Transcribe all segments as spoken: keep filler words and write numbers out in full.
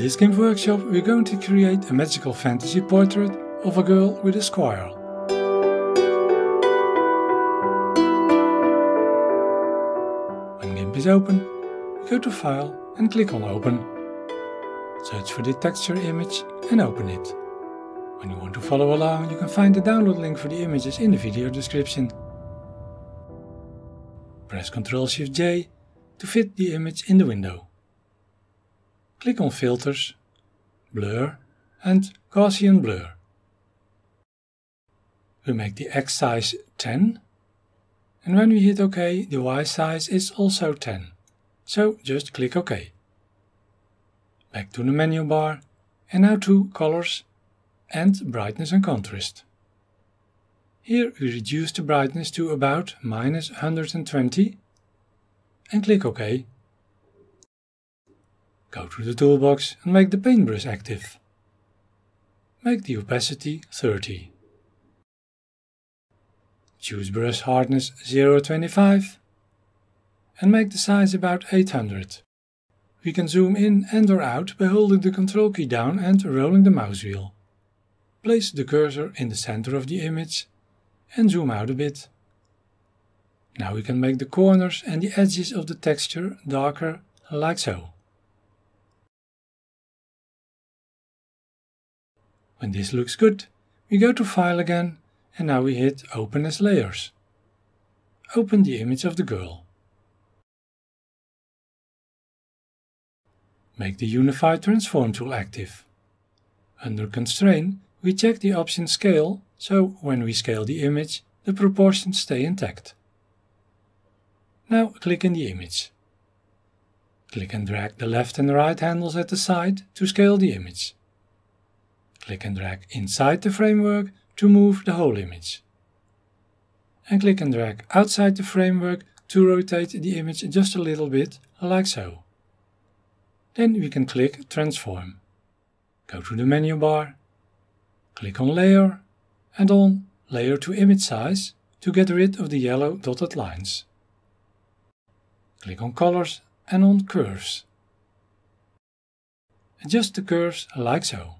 this GIMP workshop we're going to create a magical fantasy portrait of a girl with a squirrel. When GIMP is open, we go to File and click on Open. Search for the texture image and open it. When you want to follow along, you can find the download link for the images in the video description. Press control shift J to fit the image in the window. Click on Filters, Blur and Gaussian Blur. We make the X size ten, and when we hit OK, the Y size is also ten, so just click OK. Back to the menu bar, and now to Colors and Brightness and Contrast. Here we reduce the brightness to about minus one hundred twenty and click OK. Go to the toolbox and make the paintbrush active. Make the opacity thirty. Choose brush hardness zero point two five and make the size about eight hundred. We can zoom in and or out by holding the control key down and rolling the mouse wheel. Place the cursor in the center of the image and zoom out a bit. Now we can make the corners and the edges of the texture darker, like so. When this looks good, we go to File again, and now we hit Open as Layers. Open the image of the girl. Make the Unify Transform tool active. Under Constrain, we check the option Scale, so when we scale the image, the proportions stay intact. Now click in the image. Click and drag the left and right handles at the side to scale the image. Click and drag inside the framework to move the whole image. And click and drag outside the framework to rotate the image just a little bit, like so. Then we can click Transform. Go to the menu bar, click on Layer and on Layer to Image Size to get rid of the yellow dotted lines. Click on Colors and on Curves. Adjust the curves like so.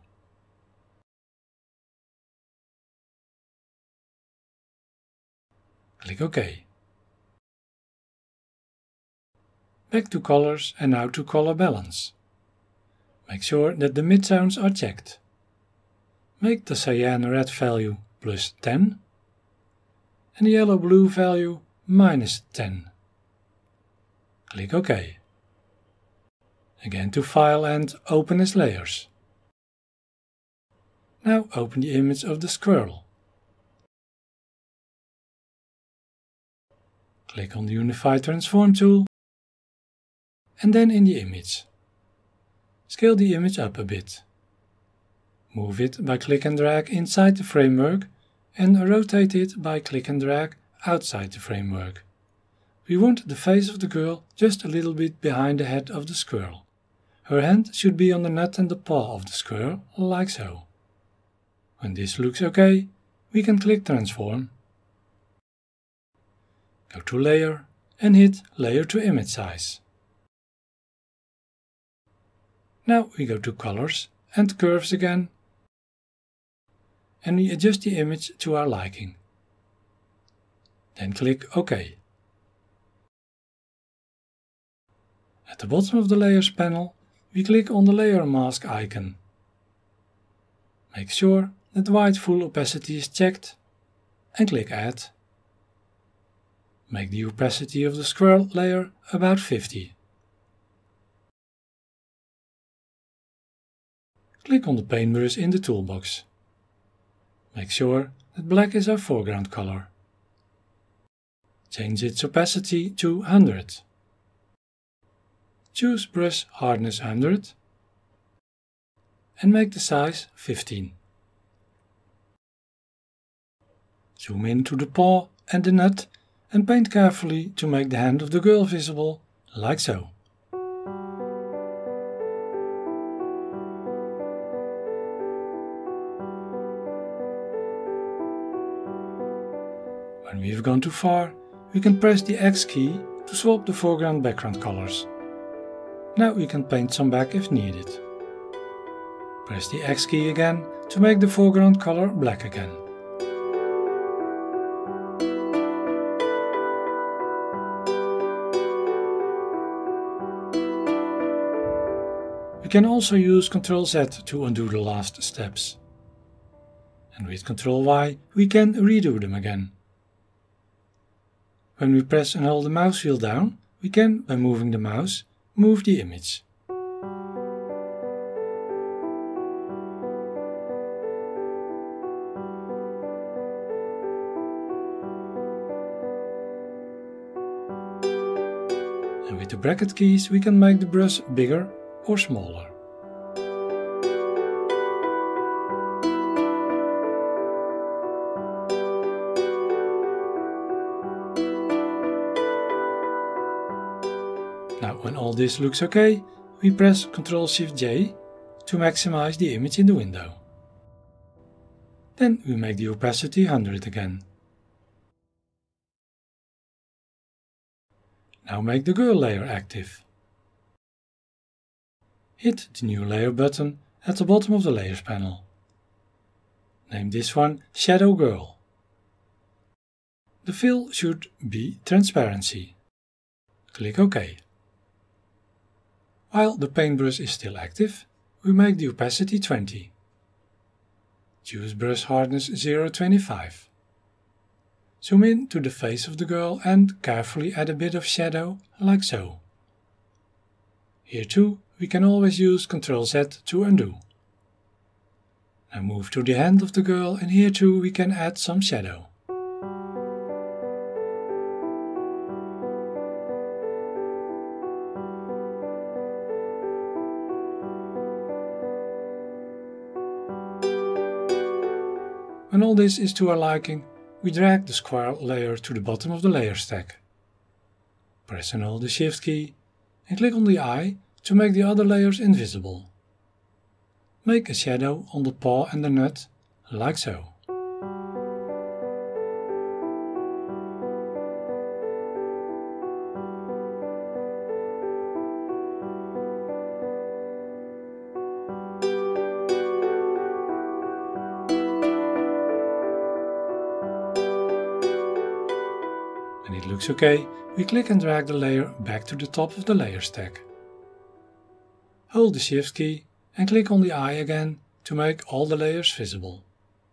Click OK. Back to Colors and now to Color Balance. Make sure that the midtones are checked. Make the cyan red value plus ten and the yellow blue value minus ten. Click OK. Again to File and Open as Layers. Now open the image of the squirrel. Click on the Unify Transform tool and then in the image. Scale the image up a bit. Move it by click and drag inside the framework and rotate it by click and drag outside the framework. We want the face of the girl just a little bit behind the head of the squirrel. Her hand should be on the nut and the paw of the squirrel, like so. When this looks okay, we can click Transform. Go to Layer and hit Layer to Image Size. Now we go to Colors and Curves again, and we adjust the image to our liking. Then click OK. At the bottom of the Layers panel, we click on the Layer Mask icon. Make sure that white full opacity is checked and click Add. Make the opacity of the squirrel layer about fifty. Click on the paintbrush in the toolbox. Make sure that black is our foreground color. Change its opacity to one hundred. Choose brush hardness one hundred and make the size fifteen. Zoom in to the paw and the nut and paint carefully to make the hand of the girl visible, like so. When we have gone too far, we can press the X key to swap the foreground background colors. Now we can paint some back if needed. Press the X key again to make the foreground color black again. We can also use control Z to undo the last steps. And with control Y we can redo them again. When we press and hold the mouse wheel down, we can, by moving the mouse, move the image. And with the bracket keys we can make the brush bigger or smaller. Now when all this looks okay, we press control shift J to maximize the image in the window. Then we make the opacity one hundred again. Now make the girl layer active. Hit the new layer button at the bottom of the layers panel. Name this one Shadow Girl. The fill should be transparency. Click OK. While the paintbrush is still active, we make the opacity twenty. Choose brush hardness zero point two five. Zoom in to the face of the girl and carefully add a bit of shadow, like so. Here too, we can always use control Z to undo. Now move to the hand of the girl and here too we can add some shadow. When all this is to our liking, we drag the square layer to the bottom of the layer stack. Press and hold the Shift key and click on the eye to make the other layers invisible. Make a shadow on the paw and the nut, like so. When it looks okay, we click and drag the layer back to the top of the layer stack. Hold the Shift key and click on the eye again to make all the layers visible.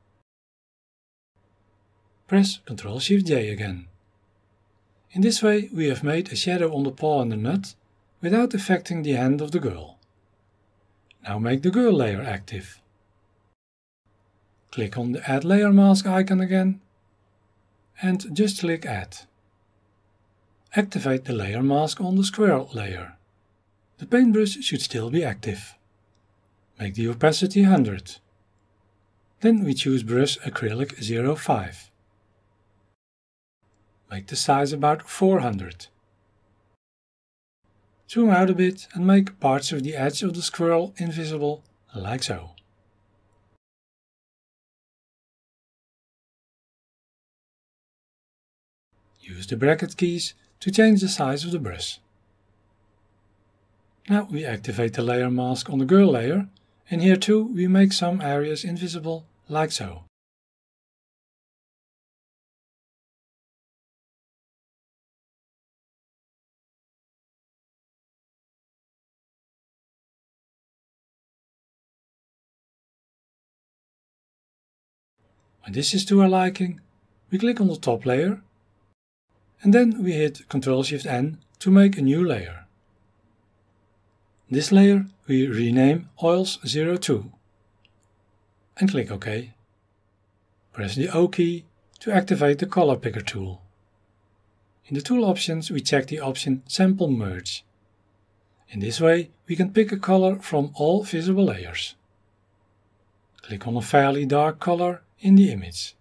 Press control shift J again. In this way we have made a shadow on the paw and the nut without affecting the hand of the girl. Now make the girl layer active. Click on the Add Layer Mask icon again and just click Add. Activate the layer mask on the square layer. The paintbrush should still be active. Make the opacity one hundred. Then we choose brush acrylic zero point five. Make the size about four hundred. Zoom out a bit and make parts of the edge of the squirrel invisible, like so. Use the bracket keys to change the size of the brush. Now we activate the layer mask on the girl layer, and here too we make some areas invisible, like so. When this is to our liking, we click on the top layer, and then we hit control shift N to make a new layer. This layer we rename Oils zero two and click OK. Press the O key to activate the color picker tool. In the tool options we check the option Sample Merge. In this way we can pick a color from all visible layers. Click on a fairly dark color in the image.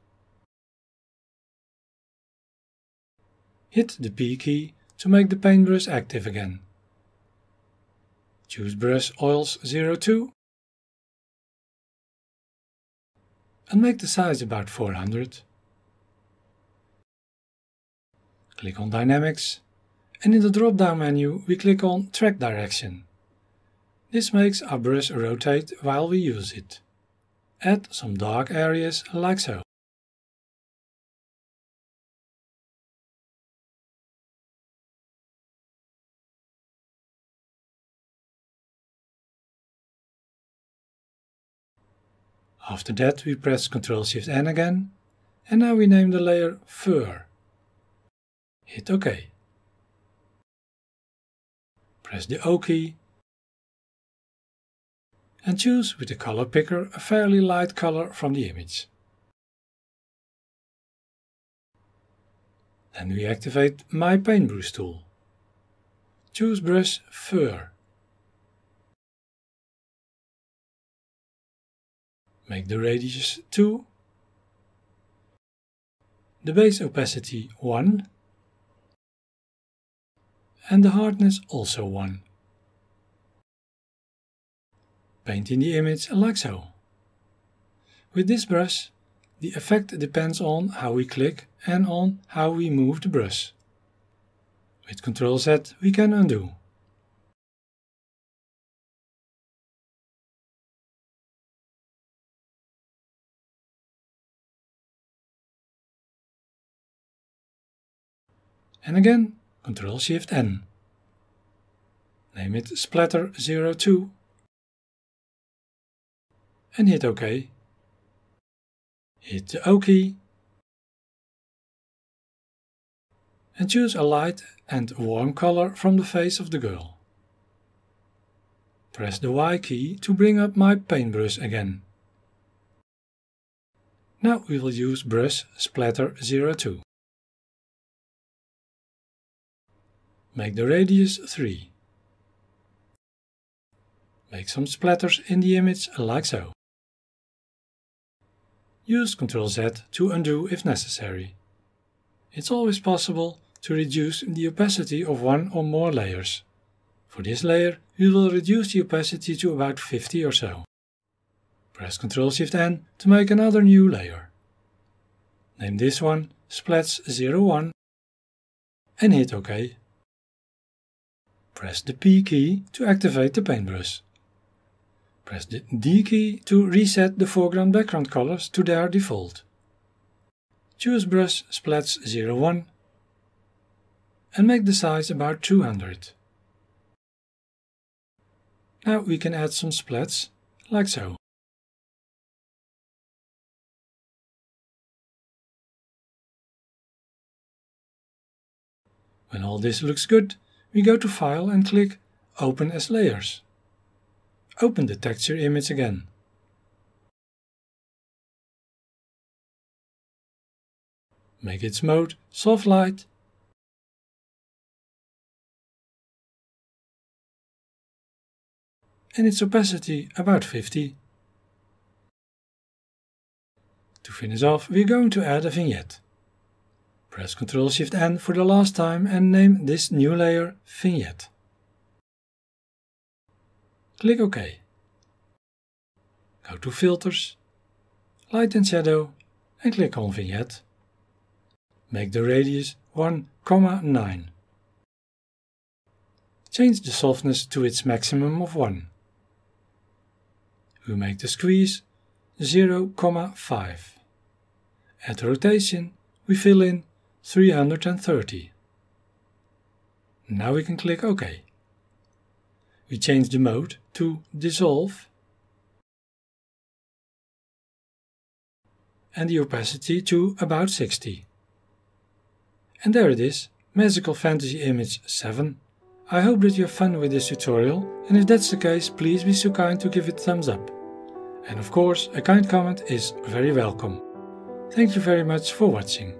Hit the P key to make the paintbrush active again. Choose brush Oils zero two and make the size about four hundred. Click on Dynamics and in the drop-down menu we click on Track Direction. This makes our brush rotate while we use it. Add some dark areas like so. After that we press control shift N again, and now we name the layer Fur. Hit OK. Press the O key and choose with the color picker a fairly light color from the image. Then we activate My Paintbrush tool. Choose brush Fur. Make the radius two, the base opacity one, and the hardness also one. Paint in the image like so. With this brush, the effect depends on how we click and on how we move the brush. With control Z we can undo. And again, control shift N. Name it Splatter zero two and hit OK. Hit the O key and choose a light and warm color from the face of the girl. Press the Y key to bring up My Paintbrush again. Now we will use brush Splatter zero two. Make the radius three. Make some splatters in the image like so. Use control Z to undo if necessary. It's always possible to reduce the opacity of one or more layers. For this layer we will reduce the opacity to about fifty or so. Press control shift N to make another new layer. Name this one Splats zero one and hit OK. Press the P key to activate the paintbrush. Press the D key to reset the foreground background colors to their default. Choose brush Splats zero one and make the size about two hundred. Now we can add some splats, like so. When all this looks good, we go to File and click Open as Layers. Open the texture image again. Make its mode Soft Light and its opacity about fifty. To finish off, we're going to add a vignette. Press control shift N for the last time and name this new layer Vignette. Click OK. Go to Filters, Light and Shadow and click on Vignette. Make the radius one comma nine. Change the softness to its maximum of one. We make the squeeze zero comma five. At rotation we fill in three hundred thirty. Now we can click OK. We change the mode to Dissolve and the opacity to about sixty. And there it is, Magical Fantasy Image seven. I hope that you have fun with this tutorial, and if that's the case, please be so kind to give it a thumbs up. And of course, a kind comment is very welcome. Thank you very much for watching.